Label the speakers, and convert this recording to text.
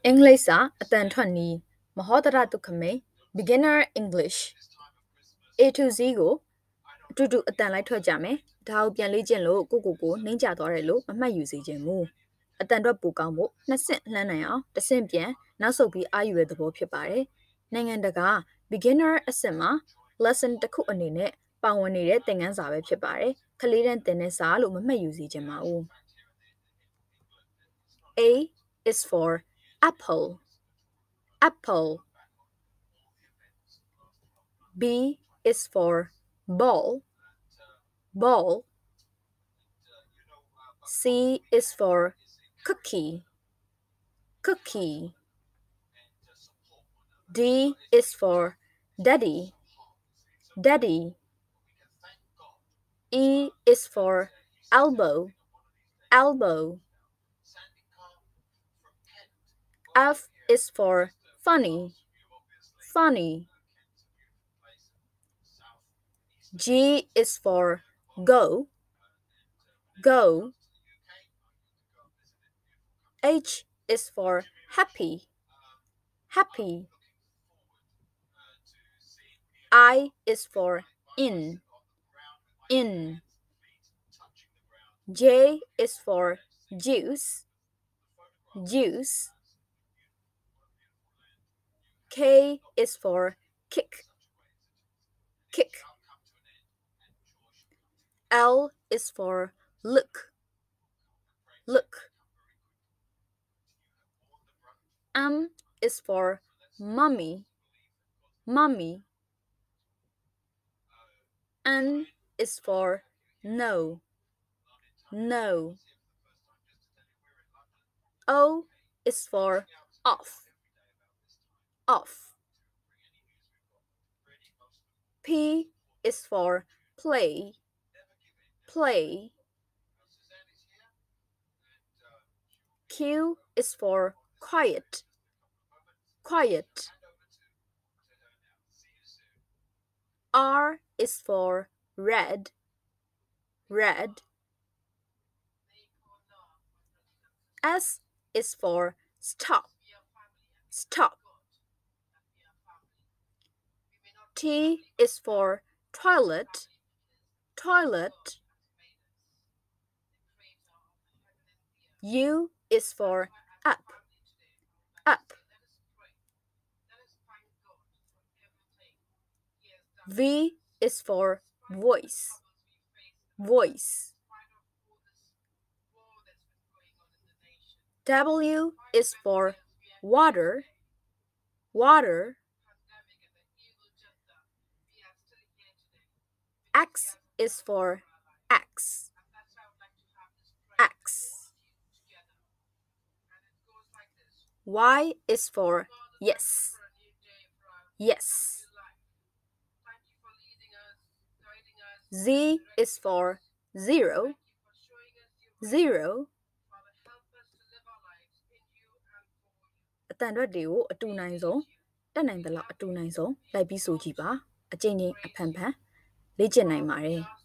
Speaker 1: English စာအတန်ထွက်နီးမဟောတရတုခမေ beginner English A to Z ကိုအတူတူအတန်လိုက်ထွက်ကြမယ်ဒါကိုပြန်လေ့ကျင့်လို့ကိုနှိမ့်ကြသွားတယ်လို့မမှတ်ယူစေခြင်းမူအတန်ထွက်ပိုကောင်းဖို့နှစ်ဆင့်လှမ်းနိုင်အောင်တစ်ဆင့်ပြန်နောက်ဆုတ်ပြီးအာယူတဲ့သဘောဖြစ်ပါတယ်နိုင်ငံတကာ beginner အဆင့်မှာ lesson တစ်ခုအနေနဲ့ပါဝင်နေတဲ့သင်ခန်းစာပဲဖြစ်ပါတယ်ခလေးတန်းသင်တဲ့စာလို့မမှတ်ယူစေခြင်းပါဘူး A is for apple B is for ball C is for cookie D is for daddy E is for elbow F is for funny G is for go H is for happy I is for in J is for juice K is for kick L is for look M is for mommy N is for no O is for off P is for play Q is for quiet R is for red S is for stop T is for toilet U is for up V is for voice W is for water X is for axe Y is for yes Z is for zero အတန်အတွက်တွေကိုအတူနိုင်ဆုံးတက်နိုင်သလောက်အတူနိုင်ဆုံးလိုက်ပြီးဆိုကြည့်ပါအကျဉ်းချင်းအဖန်ဖန်လေ့ကျင့်နိုင်ပါတယ်